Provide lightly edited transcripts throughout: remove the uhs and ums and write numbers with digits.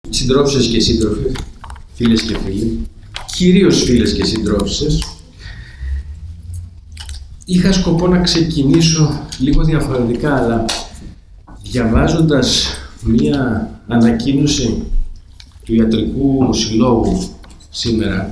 Συντρόφισσες και σύντροφοι, φίλες και φίλοι, κυρίως φίλες και συντρόφισσες, είχα σκοπό να ξεκινήσω λίγο διαφορετικά, αλλά διαβάζοντας μία ανακοίνωση του Ιατρικού Συλλόγου σήμερα,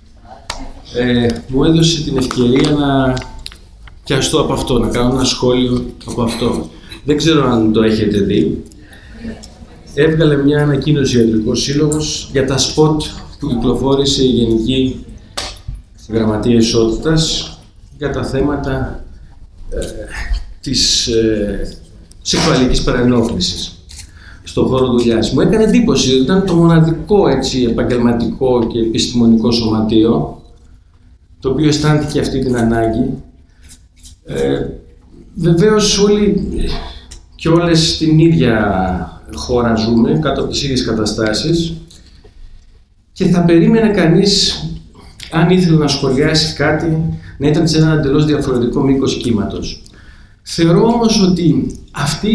μου έδωσε την ευκαιρία να πιαστώ από αυτό, να κάνω ένα σχόλιο από αυτό. Δεν ξέρω αν το έχετε δει. Έβγαλε μια ανακοίνωση ο Ιατρικός Σύλλογος για τα σποτ που κυκλοφόρησε η Γενική Γραμματεία Ισότητας για τα θέματα της σεξουαλικής παρενόχλησης στον χώρο δουλειάς. Μου έκανε εντύπωση ότι ήταν το μοναδικό επαγγελματικό και επιστημονικό σωματείο το οποίο αισθάνθηκε αυτή την ανάγκη. Βεβαίως όλοι και όλες στην ίδια χώρα ζούμε, κάτω από τις ίδιες καταστάσεις, και θα περίμενε κανείς, αν ήθελε να σχολιάσει κάτι, να ήταν σε ένα εντελώς διαφορετικό μήκος κύματος. Θεωρώ όμως ότι αυτή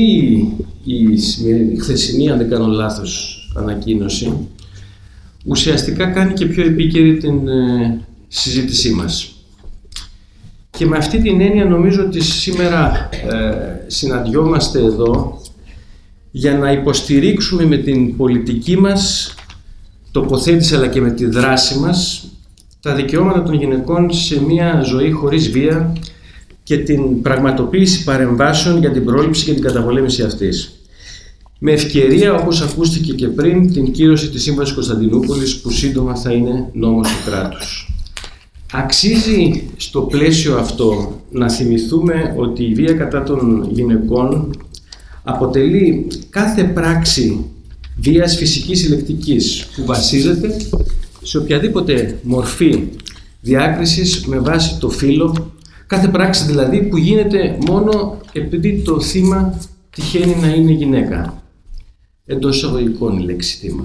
η χθεσινή, αν δεν κάνω λάθος, ανακοίνωση ουσιαστικά κάνει και πιο επίκαιρη την συζήτησή μας. Και με αυτή την έννοια νομίζω ότι σήμερα συναντιόμαστε εδώ για να υποστηρίξουμε με την πολιτική μας τοποθέτηση αλλά και με τη δράση μας τα δικαιώματα των γυναικών σε μια ζωή χωρίς βία και την πραγματοποίηση παρεμβάσεων για την πρόληψη και την καταπολέμηση αυτής. Με ευκαιρία, όπως ακούστηκε και πριν, την κύρωση της Σύμβασης Κωνσταντινούπολης που σύντομα θα είναι νόμος του κράτους. Αξίζει στο πλαίσιο αυτό να θυμηθούμε ότι η βία κατά των γυναικών αποτελεί κάθε πράξη βίας φυσικής ή λεκτικής που βασίζεται σε οποιαδήποτε μορφή διάκρισης με βάση το φύλο, κάθε πράξη δηλαδή που γίνεται μόνο επειδή το θύμα τυχαίνει να είναι γυναίκα. Εντός εισαγωγικών η λέξη θύμα.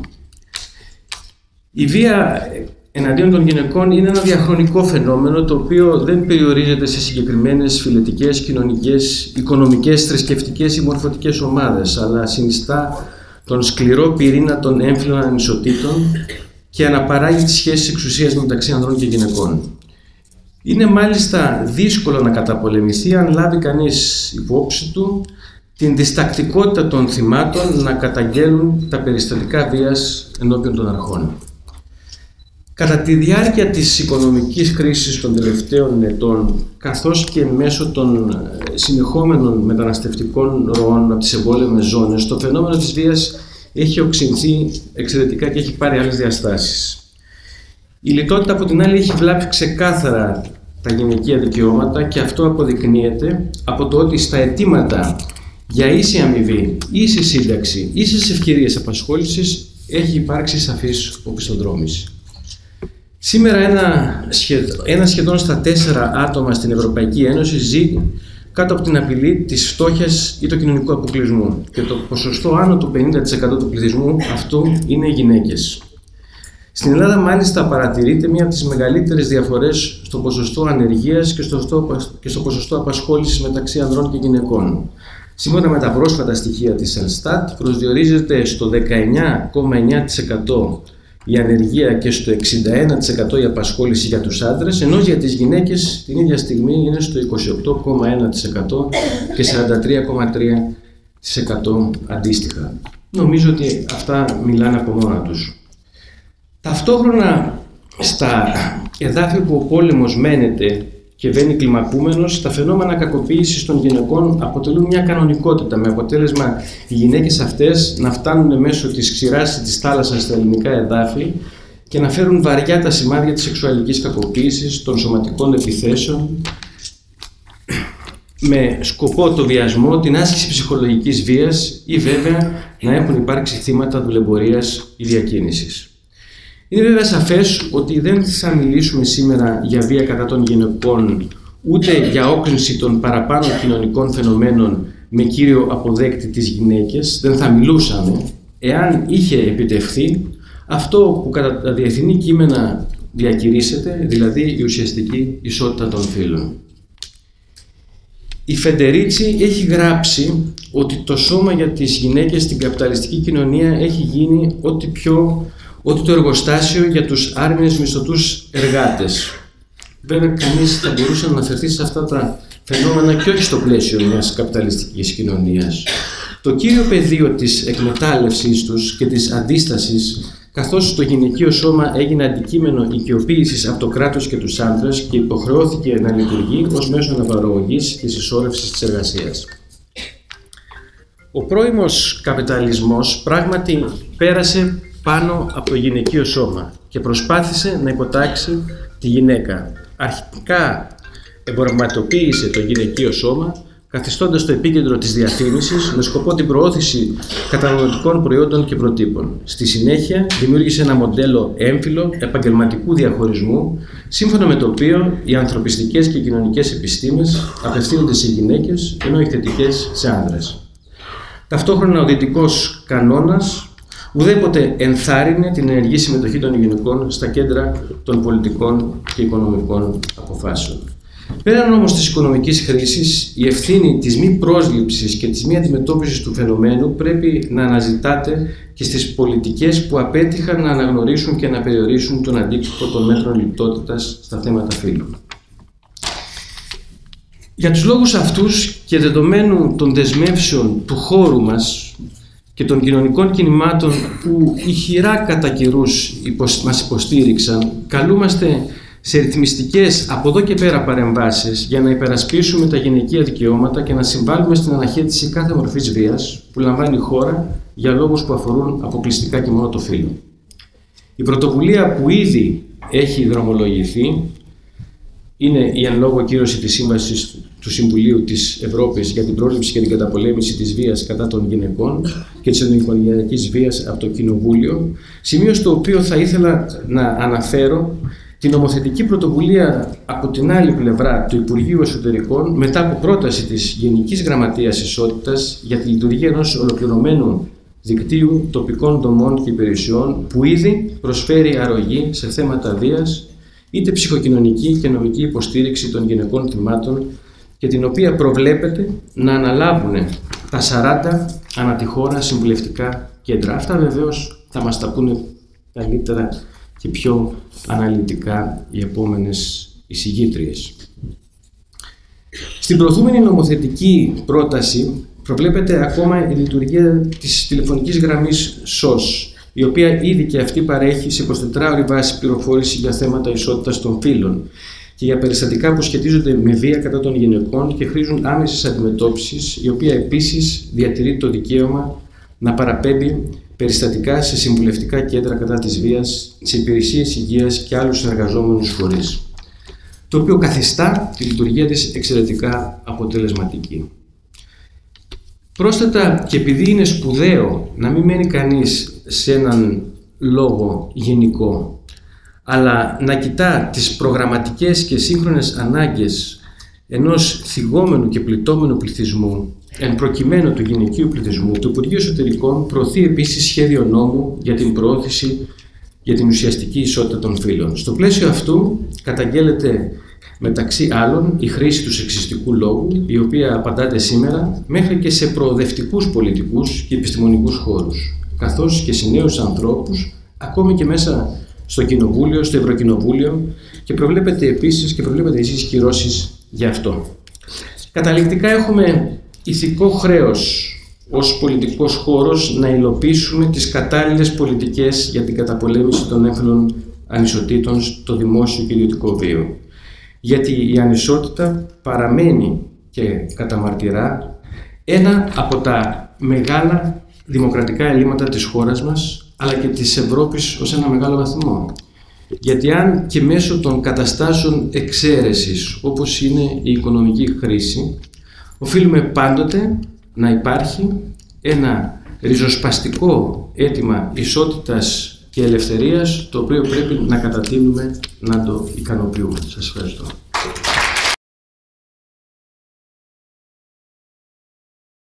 Η βία εναντίον των γυναικών είναι ένα διαχρονικό φαινόμενο το οποίο δεν περιορίζεται σε συγκεκριμένες φυλετικές, κοινωνικές, οικονομικές, θρησκευτικές ή μορφωτικές ομάδες, αλλά συνιστά τον σκληρό πυρήνα των έμφυλων ανισοτήτων και αναπαράγει τις σχέσεις εξουσίας μεταξύ ανδρών και γυναικών. Είναι μάλιστα δύσκολο να καταπολεμηθεί αν λάβει κανείς υπόψη του την διστακτικότητα των θυμάτων να καταγγέλουν τα περιστατικά βίας ενώπιον των αρχών. Κατά τη διάρκεια της οικονομικής κρίσης των τελευταίων ετών, καθώς και μέσω των συνεχόμενων μεταναστευτικών ροών από τις εμπόλεμες ζώνες, το φαινόμενο της βίας έχει οξυνθεί εξαιρετικά και έχει πάρει άλλες διαστάσεις. Η λιτότητα από την άλλη έχει βλάψει ξεκάθαρα τα γυναικεία δικαιώματα και αυτό αποδεικνύεται από το ότι στα αιτήματα για ίση αμοιβή, ίση σύνταξη, ίσες ευκαιρίες απασχόλησης έχει υπάρξει σαφής οπισθοδρόμηση. Σήμερα ένα σχεδόν στα 4 άτομα στην Ευρωπαϊκή Ένωση ζει κάτω από την απειλή της φτώχειας ή του κοινωνικού αποκλεισμού και το ποσοστό άνω του 50% του πληθυσμού αυτού είναι οι γυναίκες. Στην Ελλάδα μάλιστα παρατηρείται μία από τις μεγαλύτερες διαφορές στο ποσοστό ανεργίας και στο ποσοστό απασχόλησης μεταξύ ανδρών και γυναικών. Σύμφωνα με τα πρόσφατα στοιχεία της Ελστάτ, προσδιορίζεται στο 19,9% η ανεργία και στο 61% η απασχόληση για τους άντρες, ενώ για τις γυναίκες την ίδια στιγμή είναι στο 28,1% και 43,3% αντίστοιχα. Νομίζω ότι αυτά μιλάνε από μόνα τους. Ταυτόχρονα στα εδάφη που ο πόλεμος μένεται και βαίνει κλιμακούμενος, τα φαινόμενα κακοποίησης των γυναικών αποτελούν μια κανονικότητα, με αποτέλεσμα οι γυναίκες αυτές να φτάνουν μέσω της ξηράς της θάλασσας στα ελληνικά εδάφη και να φέρουν βαριά τα σημάδια της σεξουαλικής κακοποίησης, των σωματικών επιθέσεων, με σκοπό το βιασμό, την άσκηση ψυχολογικής βίας ή βέβαια να έχουν υπάρξει θύματα δουλεμπορίας ή διακίνησης. Είναι βέβαια σαφές ότι δεν θα μιλήσουμε σήμερα για βία κατά των γυναικών, ούτε για όκρινση των παραπάνω κοινωνικών φαινομένων με κύριο αποδέκτη τις γυναίκες. Δεν θα μιλούσαμε εάν είχε επιτευχθεί αυτό που κατά τα διεθνή κείμενα διακηρύσσεται, δηλαδή η ουσιαστική ισότητα των φύλων. Η Φεντερίτσι έχει γράψει ότι το σώμα για τις γυναίκες στην καπιταλιστική κοινωνία έχει γίνει ότι το εργοστάσιο για τους άρμηνες μισθωτούς εργάτες. Βέβαια, κανείς θα μπορούσε να αναφερθεί σε αυτά τα φαινόμενα και όχι στο πλαίσιο μιας καπιταλιστικής κοινωνίας. Το κύριο πεδίο της εκμετάλλευσής τους και της αντίστασης, καθώς το γυναικείο σώμα έγινε αντικείμενο οικειοποίησης από το κράτος και τους άντρες και υποχρεώθηκε να λειτουργεί ως μέσο αναπαραγωγής και συσσόρευσης της εργασίας. Ο πρώιμος καπιταλισμός πράγματι πέρασε πάνω από το γυναικείο σώμα και προσπάθησε να υποτάξει τη γυναίκα. Αρχικά εμπορευματοποίησε το γυναικείο σώμα, καθιστώντας το επίκεντρο της διαφήμισης με σκοπό την προώθηση καταναλωτικών προϊόντων και προτύπων. Στη συνέχεια δημιούργησε ένα μοντέλο έμφυλο επαγγελματικού διαχωρισμού, σύμφωνα με το οποίο οι ανθρωπιστικές και κοινωνικές επιστήμες απευθύνονται σε γυναίκες, ενώ οι θετικές σε άνδρες. Ταυτόχρονα ο δυτικός κανόνας ουδέποτε ενθάρρυνε την ενεργή συμμετοχή των γυναικών στα κέντρα των πολιτικών και οικονομικών αποφάσεων. Πέραν όμως της οικονομικής χρήσης, η ευθύνη της μη πρόσληψης και της μη αντιμετώπισης του φαινομένου πρέπει να αναζητάται και στις πολιτικές που απέτυχαν να αναγνωρίσουν και να περιορίσουν τον αντίκτυπο των μέτρων λιτότητας στα θέματα φύλου. Για τους λόγους αυτούς και δεδομένου των δεσμεύσεων του χώρου μας και των κοινωνικών κινημάτων που ηχηρά κατά καιρούς μας υποστήριξαν, καλούμαστε σε ρυθμιστικές από εδώ και πέρα παρεμβάσεις για να υπερασπίσουμε τα γυναικεία δικαιώματα και να συμβάλλουμε στην αναχέτηση κάθε μορφής βίας που λαμβάνει η χώρα για λόγους που αφορούν αποκλειστικά και μόνο το φύλο. Η πρωτοβουλία που ήδη έχει δρομολογηθεί είναι η εν λόγω κύρωση της Σύμβασης του Συμβουλίου της Ευρώπης για την πρόληψη και την καταπολέμηση της βίας κατά των γυναικών και της ενδοοικογενειακής βίας από το Κοινοβούλιο, σημείο στο οποίο θα ήθελα να αναφέρω την νομοθετική πρωτοβουλία από την άλλη πλευρά του Υπουργείου Εσωτερικών μετά από πρόταση της Γενικής Γραμματείας Ισότητας για τη λειτουργία ενός ολοκληρωμένου δικτύου τοπικών δομών και υπηρεσιών που ήδη προσφέρει αρρωγή σε θέματα βίας, είτε ψυχοκοινωνική και νομική υποστήριξη των γυναικών θυμάτων και την οποία προβλέπεται να αναλάβουν τα 40 ανά τη χώρα συμβουλευτικά κέντρα. Αυτά βεβαίως θα μας τα πούνε καλύτερα και πιο αναλυτικά οι επόμενες εισηγήτριες. Στην προηγούμενη νομοθετική πρόταση προβλέπεται ακόμα η λειτουργία της τηλεφωνικής γραμμής SOS, η οποία ήδη και αυτή παρέχει σε 24ωρη βάση πληροφόρηση για θέματα ισότητας των φύλων και για περιστατικά που σχετίζονται με βία κατά των γυναικών και χρήζουν άμεσης αντιμετώπισης, η οποία επίσης διατηρεί το δικαίωμα να παραπέμπει περιστατικά σε συμβουλευτικά κέντρα κατά της βίας, σε υπηρεσίες υγείας και άλλους συνεργαζόμενους φορείς, το οποίο καθιστά τη λειτουργία της εξαιρετικά αποτελεσματική. Πρόσθετα, και επειδή είναι σπουδαίο να μην μένει κανείς σε έναν λόγο γενικό, αλλά να κοιτά τις προγραμματικές και σύγχρονες ανάγκες ενός θυγόμενου και πληττόμενου πληθυσμού, εν προκειμένου του γυναικείου πληθυσμού, το Υπουργείο Εσωτερικών προωθεί επίσης σχέδιο νόμου για την προώθηση για την ουσιαστική ισότητα των φύλων. Στο πλαίσιο αυτού καταγγέλλεται μεταξύ άλλων η χρήση του σεξιστικού λόγου, η οποία απαντάται σήμερα μέχρι και σε προοδευτικούς πολιτικούς και επιστημονικούς χώρους, καθώς και σε νέους ανθρώπους, ακόμη και μέσα στο Κοινοβούλιο, στο Ευρωκοινοβούλιο, και προβλέπεται επίσης κυρώσεις γι' αυτό. Καταληκτικά έχουμε ηθικό χρέος ως πολιτικός χώρος να υλοποιήσουμε τις κατάλληλες πολιτικές για την καταπολέμηση των έμφυλων ανισοτήτων στο δημόσιο και ιδιωτικό βίο. Γιατί η ανισότητα παραμένει και καταμαρτυρά ένα από τα μεγάλα δημοκρατικά ελλείμματα της χώρας μας, αλλά και της Ευρώπης ως ένα μεγάλο βαθμό. Γιατί αν και μέσω των καταστάσεων εξαίρεσης, όπως είναι η οικονομική κρίση, οφείλουμε πάντοτε να υπάρχει ένα ριζοσπαστικό αίτημα ισότητας και ελευθερίας, το οποίο πρέπει να κατατείνουμε να το ικανοποιούμε. Σας ευχαριστώ.